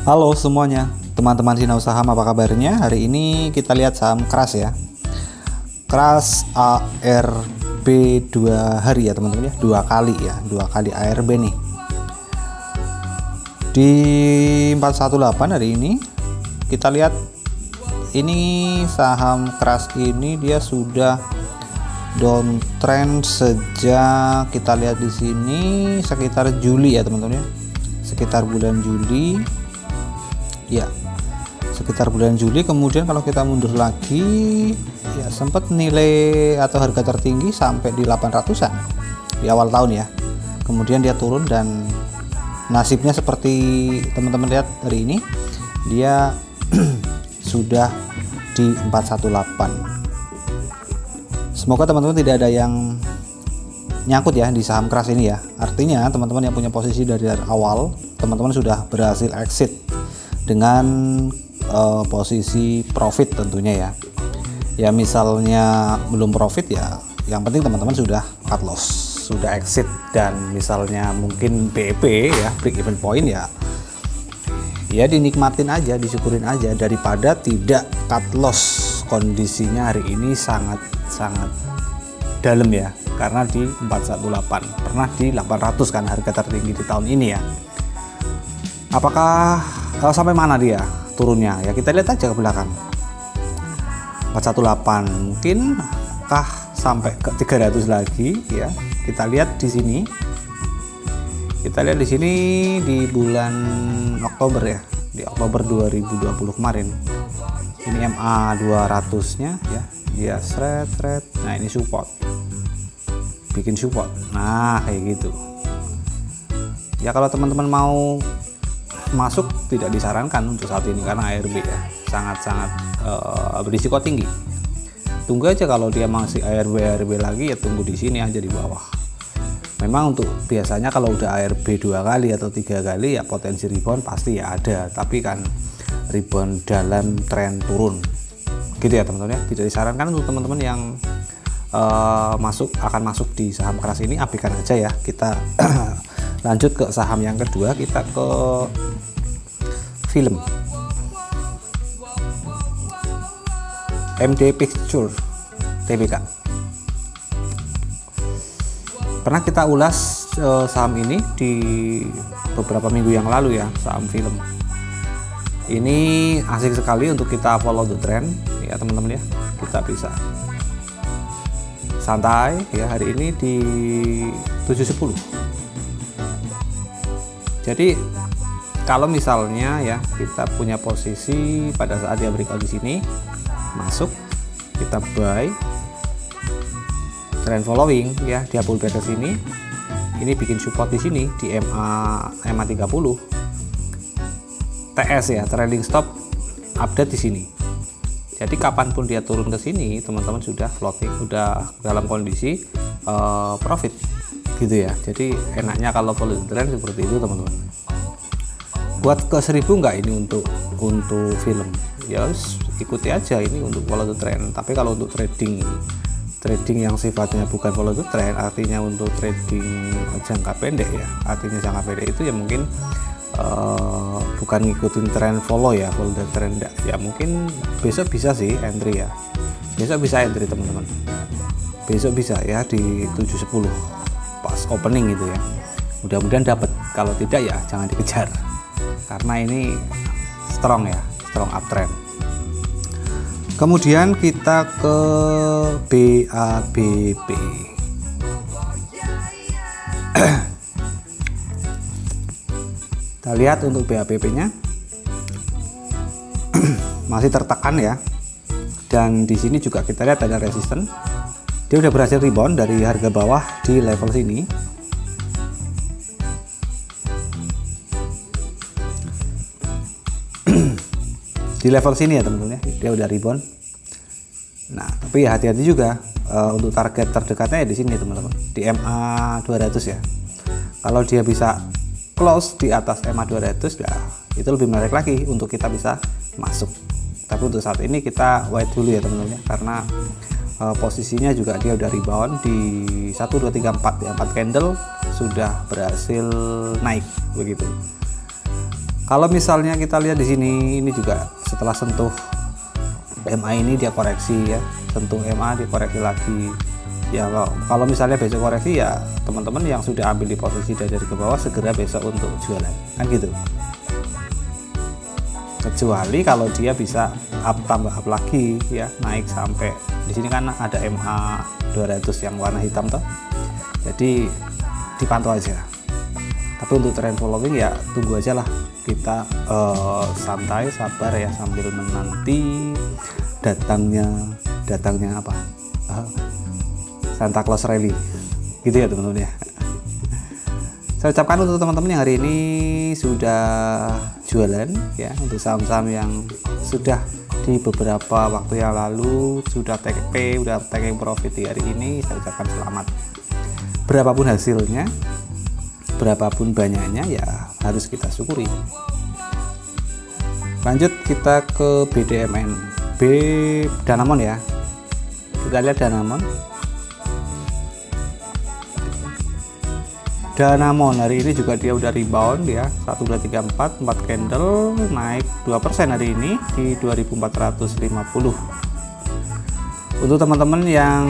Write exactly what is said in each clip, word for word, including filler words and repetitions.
Halo semuanya, teman-teman Sinau Saham, apa kabarnya? Hari ini kita lihat saham Kras ya. Kras A R B dua hari ya teman-teman ya, dua kali ya, dua kali A R B nih. Di empat satu delapan hari ini kita lihat ini saham Kras ini dia sudah downtrend sejak kita lihat di sini sekitar Juli ya teman-teman ya. Sekitar bulan Juli. Ya, sekitar bulan Juli. Kemudian kalau kita mundur lagi ya sempat nilai atau harga tertinggi sampai di delapan ratusan di awal tahun ya. Kemudian dia turun dan nasibnya seperti teman-teman lihat hari ini, dia sudah di empat satu delapan. Semoga teman-teman tidak ada yang nyangkut ya di saham Kras ini ya. Artinya teman-teman yang punya posisi dari awal, teman-teman sudah berhasil exit dengan uh, posisi profit tentunya ya. Ya misalnya belum profit ya, yang penting teman-teman sudah cut loss, sudah exit, dan misalnya mungkin B E P ya, break even point ya, ya dinikmatin aja, disyukurin aja daripada tidak cut loss. Kondisinya hari ini sangat-sangat dalam ya, karena di empat satu delapan, pernah di delapan ratus kan harga tertinggi di tahun ini ya. Apakah uh, sampai mana dia turunnya? Ya kita lihat aja ke belakang. empat satu delapan mungkin kah sampai ke tiga ratus lagi ya. Kita lihat di sini. Kita lihat di sini di bulan Oktober ya. Di Oktober dua ribu dua puluh kemarin. Ini M A dua ratus-nya ya. Dia seret seret. Nah, ini support. Bikin support. Nah, kayak gitu. Ya kalau teman-teman mau masuk tidak disarankan untuk saat ini karena A R B ya sangat-sangat uh, berisiko tinggi. Tunggu aja kalau dia masih A R B A R B lagi ya tunggu di sini aja di bawah. Memang untuk biasanya kalau udah A R B dua kali atau tiga kali ya potensi rebound pasti ya ada, tapi kan rebound dalam tren turun gitu ya teman-teman ya. Tidak disarankan untuk teman-teman yang uh, masuk akan masuk di saham Kras ini, abaikan aja ya. Kita lanjut ke saham yang kedua, kita ke film M D Picture T B K. Pernah kita ulas uh, saham ini di beberapa minggu yang lalu ya, saham film ini asik sekali untuk kita follow the trend ya teman-teman ya. Kita bisa santai ya hari ini di tujuh sepuluh. Jadi kalau misalnya ya kita punya posisi pada saat dia breakout di sini, masuk, kita buy, trend following ya, dia pullback ke sini, ini bikin support di sini di M A M A tiga puluh, T S ya, trailing stop update di sini. Jadi kapanpun dia turun ke sini, teman-teman sudah floating, sudah dalam kondisi uh, profit gitu ya. Jadi enaknya kalau follow the trend seperti itu teman-teman. Buat ke seribu nggak ini untuk untuk film ya, ikuti aja ini untuk follow the trend. Tapi kalau untuk trading trading yang sifatnya bukan follow the trend, artinya untuk trading jangka pendek ya, artinya jangka pendek itu ya mungkin uh, bukan ngikutin tren follow ya, follow the trend ya. Mungkin besok bisa sih entry ya, besok bisa entry teman-teman, besok bisa ya di tujuh sepuluh pas opening gitu ya. Mudah-mudahan dapat, kalau tidak ya jangan dikejar karena ini strong ya, strong uptrend. Kemudian kita ke B A B P. Kita lihat untuk B A B P-nya masih tertekan ya. Dan di sini juga kita lihat ada resisten. Dia udah berhasil rebound dari harga bawah di level sini. Di level sini ya teman-teman ya, dia udah rebound. Nah, tapi ya hati-hati juga uh, untuk target terdekatnya ya di sini teman-teman, di M A dua ratus ya. Kalau dia bisa close di atas M A dua ratus ya itu lebih menarik lagi untuk kita bisa masuk. Tapi untuk saat ini kita wait dulu ya teman-teman ya, karena uh, posisinya juga dia udah rebound di satu dua tiga empat ya, empat candle sudah berhasil naik begitu. Kalau misalnya kita lihat di sini, ini juga setelah sentuh M A ini dia koreksi ya, sentuh M A dikoreksi lagi ya. Kalau misalnya besok koreksi ya teman-teman yang sudah ambil di posisi dari ke bawah segera besok untuk jualan, kan gitu. Kecuali kalau dia bisa up tambah up lagi ya, naik sampai di sini kan ada M A dua ratus yang warna hitam toh, jadi dipantau aja. Tapi untuk trend following ya tunggu aja lah, kita uh, santai sabar ya sambil menanti datangnya datangnya apa uh, Santa Claus Rally gitu ya teman-teman ya. Saya ucapkan untuk teman-teman yang hari ini sudah jualan ya, untuk saham-saham yang sudah di beberapa waktu yang lalu sudah take P, sudah taking profit di hari ini, saya ucapkan selamat. Berapapun hasilnya, berapapun banyaknya ya harus kita syukuri. Lanjut kita ke B D M N, B Danamon ya. Kita lihat Danamon. Danamon hari ini juga dia udah rebound ya, satu dua tiga empat, empat candle naik dua persen hari ini di dua ribu empat ratus lima puluh. Untuk teman-teman yang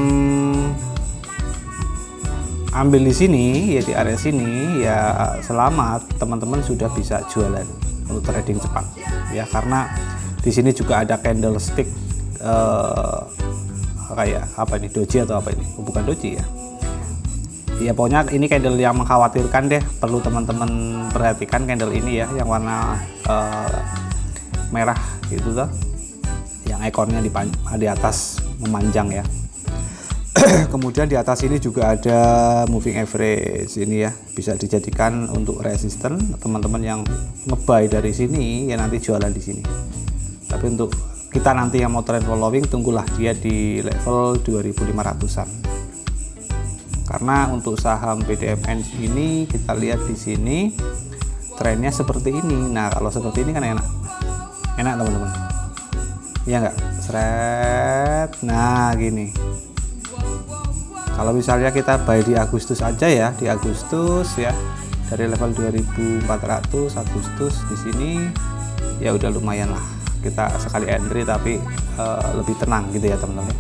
ambil di sini ya, di area sini ya selamat, teman-teman sudah bisa jualan untuk trading cepat ya, karena di sini juga ada candlestick eh, kayak apa ini, doji atau apa ini, bukan doji ya. Ya pokoknya ini candle yang mengkhawatirkan deh, perlu teman-teman perhatikan candle ini ya, yang warna uh, merah gitu tuh, yang ekornya di, di atas memanjang ya. Kemudian di atas ini juga ada moving average ini ya, bisa dijadikan untuk resisten teman-teman yang ngebuy dari sini ya, nanti jualan di sini. Tapi untuk kita nanti yang mau trend following, tunggulah dia di level dua ribu lima ratusan. Karena untuk saham B D M N ini kita lihat di sini trennya seperti ini. Nah kalau seperti ini kan enak, enak teman-teman. Iya nggak? Seret. Nah gini. Kalau misalnya kita buy di Agustus aja ya, di Agustus ya, dari level dua ribu empat ratus Agustus di sini ya udah lumayan lah. Kita sekali entry tapi uh, lebih tenang gitu ya teman-teman.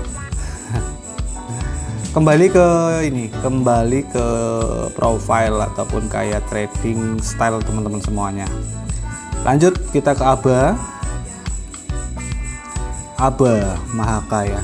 Kembali ke ini, kembali ke profile ataupun kayak trading style teman-teman semuanya. Lanjut kita ke A B A, A B A Mahaka ya.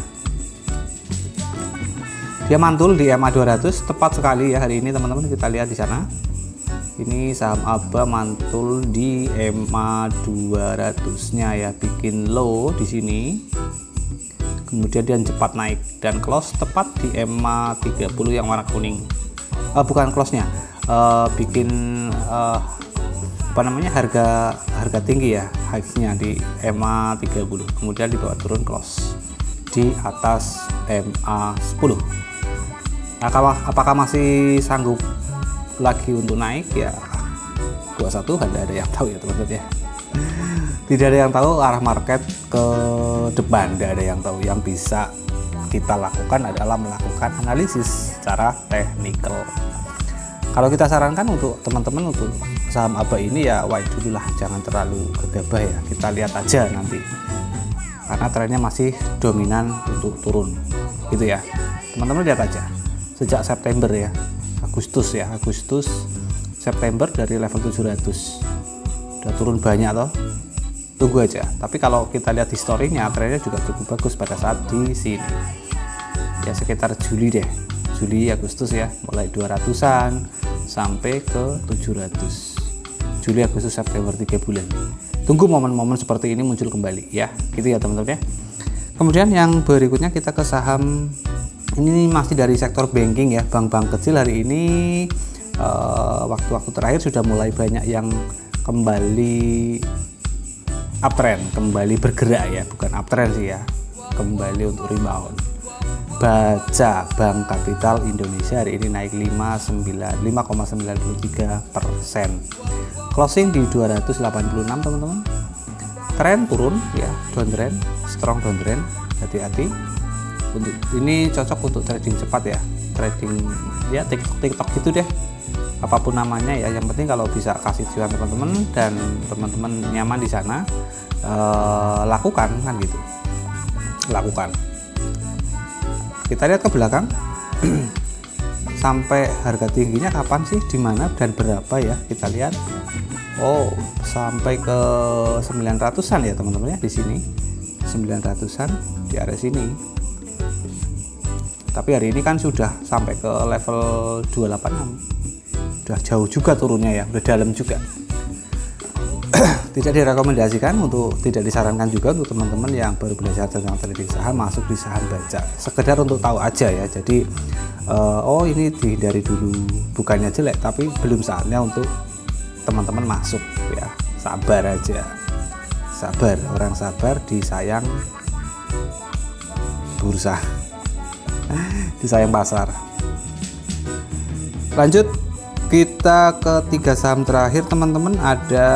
Dia mantul di M A dua ratus, tepat sekali ya hari ini teman-teman, kita lihat di sana. Ini saham A B A mantul di M A dua ratus-nya ya, bikin low di sini. Kemudian dia cepat naik dan close tepat di M A tiga puluh yang warna kuning. Uh, bukan close-nya, uh, bikin uh, apa namanya harga harga tinggi ya, high-nya di M A tiga puluh. Kemudian dibawa turun close di atas M A sepuluh. Nah, apakah masih sanggup lagi untuk naik ya? dua puluh satu kan ada yang tahu ya teman-teman ya. Tidak ada yang tahu arah market ke depan, tidak ada yang tahu. Yang bisa kita lakukan adalah melakukan analisis secara teknikal. Kalau kita sarankan untuk teman-teman untuk saham A B A ini ya wait dulu lah, jangan terlalu gegabah ya, kita lihat aja nanti, karena trennya masih dominan untuk turun gitu ya teman-teman. Lihat aja sejak September ya, Agustus ya, Agustus September dari level tujuh ratus udah turun banyak toh. Tunggu aja. Tapi kalau kita lihat historinya, trennya juga cukup bagus pada saat di sini. Ya sekitar Juli deh, Juli Agustus ya, mulai dua ratusan sampai ke tujuh ratus. Juli Agustus September, tiga bulan. Tunggu momen-momen seperti ini muncul kembali ya, gitu ya teman-teman ya. Kemudian yang berikutnya kita ke saham ini masih dari sektor banking ya, bank-bank kecil hari ini waktu-waktu uh, terakhir sudah mulai banyak yang kembali uptrend, kembali bergerak ya, bukan uptrend sih ya, kembali untuk rebound. Baca Bank Kapital Indonesia hari ini naik lima koma sembilan tiga persen, closing di dua ratus delapan puluh enam teman-teman. Tren turun ya, downtrend, strong downtrend, hati-hati. Untuk ini cocok untuk trading cepat ya, trading ya TikTok TikTok gitu deh. apapun namanya ya, yang penting kalau bisa kasih tujuan teman-teman dan teman-teman nyaman di sana, eh, lakukan kan gitu, lakukan. Kita lihat ke belakang sampai harga tingginya kapan sih, di mana dan berapa ya, kita lihat. Oh, sampai ke sembilan ratusan ya teman-teman ya, di sini sembilan ratusan di area sini. Tapi hari ini kan sudah sampai ke level dua delapan enam, udah jauh juga turunnya ya, udah dalam juga. Tidak direkomendasikan untuk, tidak disarankan juga untuk teman-teman yang baru belajar tentang trading saham masuk di saham baca, sekedar untuk tahu aja ya. Jadi uh, oh ini dihindari dulu, bukannya jelek, tapi belum saatnya untuk teman-teman masuk ya. Sabar aja, sabar, orang sabar disayang bursa, disayang pasar. Lanjut, kita ke tiga saham terakhir teman-teman. Ada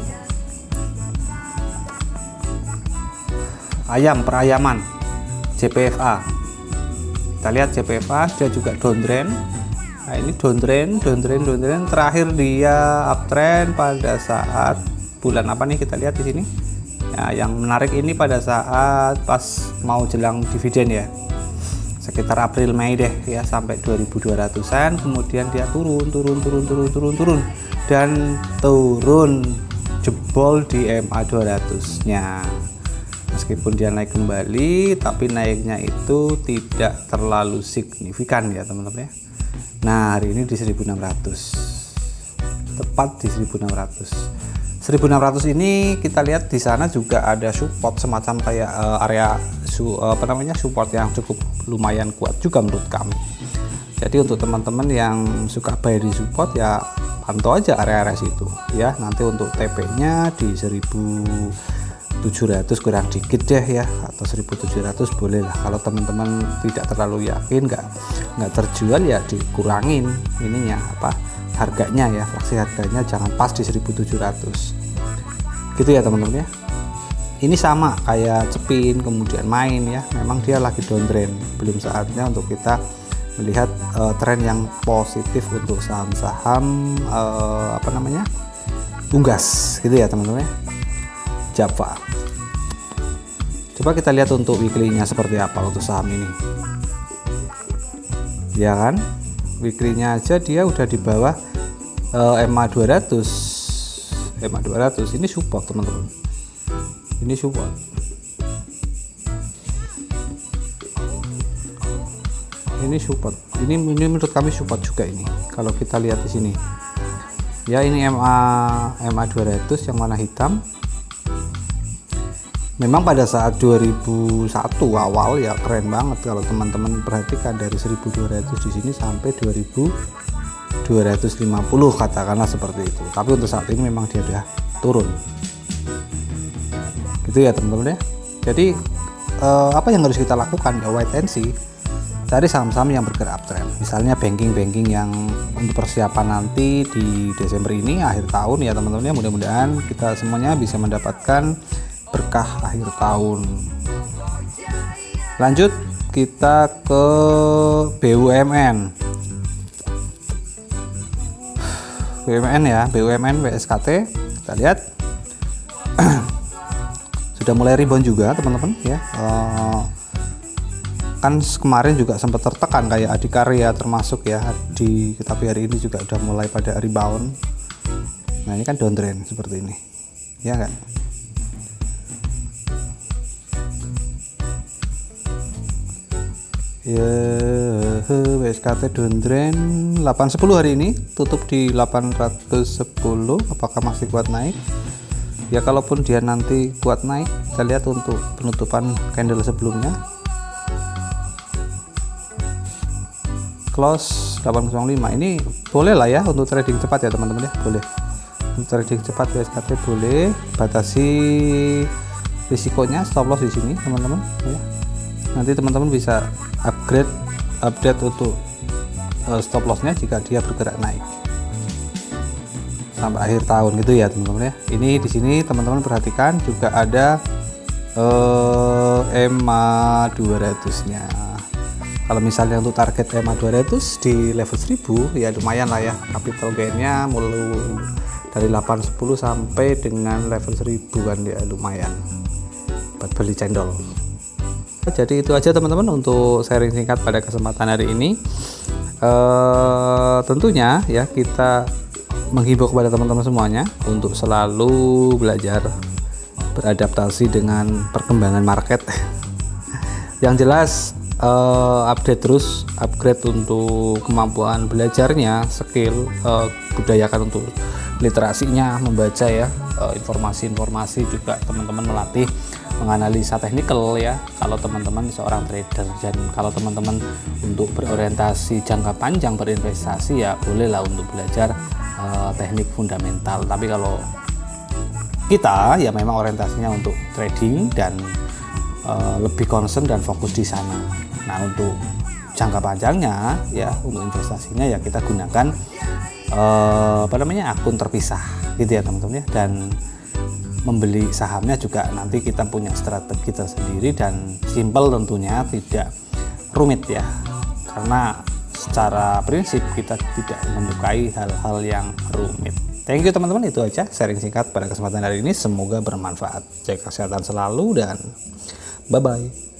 ayam perayaman, J P F A. Kita lihat J P F A, dia juga downtrend. Nah ini downtrend, downtrend, downtrend. Terakhir dia uptrend pada saat bulan apa nih, kita lihat di sini. Ya, yang menarik ini pada saat pas mau jelang dividen ya, sekitar April Mei deh ya, sampai dua ribu dua ratusan. Kemudian dia turun, turun, turun, turun, turun, turun, dan turun jebol di M A dua ratus nya. Meskipun dia naik kembali, tapi naiknya itu tidak terlalu signifikan ya teman-teman ya. Nah hari ini di seribu enam ratus, tepat di seribu enam ratus. seribu enam ratus ini kita lihat di sana juga ada support semacam kayak uh, area su, uh, apa namanya support yang cukup lumayan kuat juga menurut kami. Jadi untuk teman-teman yang suka buy di support ya pantau aja area-area situ ya. Nanti untuk T P-nya di seribu tujuh ratus kurang dikit deh ya, atau seribu tujuh ratus boleh lah. Kalau teman-teman tidak terlalu yakin, nggak nggak terjual ya dikurangin ininya apa harganya ya, fraksi harganya jangan pas di seribu tujuh ratus gitu ya teman-teman ya. Ini sama kayak Cepin kemudian Main ya, memang dia lagi downtrend, belum saatnya untuk kita melihat uh, tren yang positif untuk saham-saham uh, apa namanya unggas gitu ya teman-teman ya. Java. Coba kita lihat untuk weekly-nya seperti apa untuk saham ini. Ya kan? Weekly-nya aja dia udah di bawah uh, M A dua ratus. M A dua ratus ini support, teman-teman. Ini support. Ini support. Ini, ini menurut kami support juga ini. Kalau kita lihat di sini. Ya, ini M A M A dua ratus yang warna hitam. Memang pada saat dua ribu satu awal ya keren banget kalau teman-teman perhatikan, dari seribu dua ratus di sini sampai dua ribu dua ratus lima puluh katakanlah seperti itu. Tapi untuk saat ini memang dia udah turun. Gitu ya teman-teman ya. Jadi eh, apa yang harus kita lakukan ya wait and see. Cari saham-saham yang bergerak uptrend. Misalnya banking-banking yang untuk persiapan nanti di Desember ini akhir tahun ya teman-teman ya, mudah-mudahan kita semuanya bisa mendapatkan berkah akhir tahun. Lanjut kita ke B U M N. B U M N ya, B U M N W S K T. Kita lihat sudah mulai rebound juga teman-teman ya. Uh, kan kemarin juga sempat tertekan kayak Adikarya termasuk ya di, tapi hari ini juga udah mulai pada rebound. Nah ini kan downtrend seperti ini ya kan. Ya, W S K T downtrend delapan sepuluh hari ini, tutup di delapan ratus sepuluh. Apakah masih kuat naik? Ya kalaupun dia nanti kuat naik, kita lihat untuk penutupan candle sebelumnya. Close delapan nol lima. Ini boleh lah ya untuk trading cepat ya teman-teman ya, boleh. Untuk trading cepat W S K T boleh, batasi risikonya, stop loss di sini teman-teman ya. Nanti teman-teman bisa upgrade update untuk uh, stop lossnya jika dia bergerak naik sampai akhir tahun gitu ya teman-teman ya. Ini di sini teman-teman perhatikan juga ada uh, M A dua ratus nya. Kalau misalnya untuk target E M A dua ratus di level seribu ya lumayan lah ya, capital gainnya mulai dari delapan sepuluh sampai dengan level seribu kan ya, lumayan buat beli cendol. Jadi itu aja teman-teman untuk sharing singkat pada kesempatan hari ini. Uh, tentunya ya kita menghimbau kepada teman-teman semuanya untuk selalu belajar beradaptasi dengan perkembangan market. Yang jelas uh, update terus, upgrade untuk kemampuan belajarnya, skill, uh, budayakan untuk literasinya, membaca ya, uh, informasi-informasi juga teman-teman melatih menganalisa teknikal ya kalau teman-teman seorang trader, dan kalau teman-teman untuk berorientasi jangka panjang berinvestasi ya bolehlah untuk belajar uh, teknik fundamental. Tapi kalau kita ya memang orientasinya untuk trading dan uh, lebih concern dan fokus di sana. Nah untuk jangka panjangnya ya untuk investasinya ya kita gunakan uh, apa namanya akun terpisah gitu ya teman-teman ya, dan membeli sahamnya juga nanti kita punya strategi tersendiri dan simple tentunya, tidak rumit ya, karena secara prinsip kita tidak menyukai hal-hal yang rumit. Thank you teman-teman, itu aja sharing singkat pada kesempatan hari ini, semoga bermanfaat. Jaga kesehatan selalu dan bye bye.